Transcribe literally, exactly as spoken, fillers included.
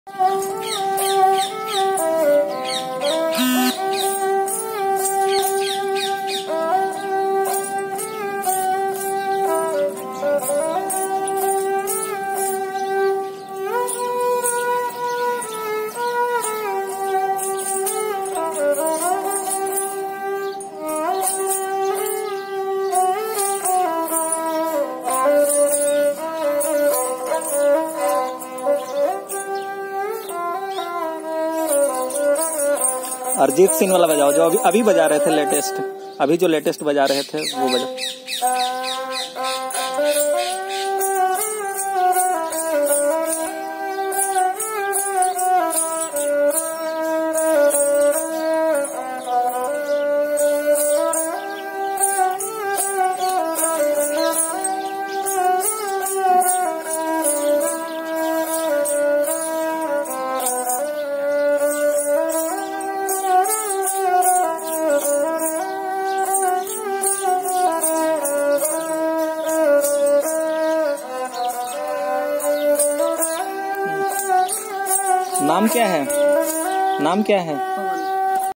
अरिजीत सिंह वाला बजाओ जो अभी अभी बजा रहे थे लेटेस्ट, अभी जो लेटेस्ट बजा रहे थे वो बजाओ। नाम क्या है? नाम क्या है?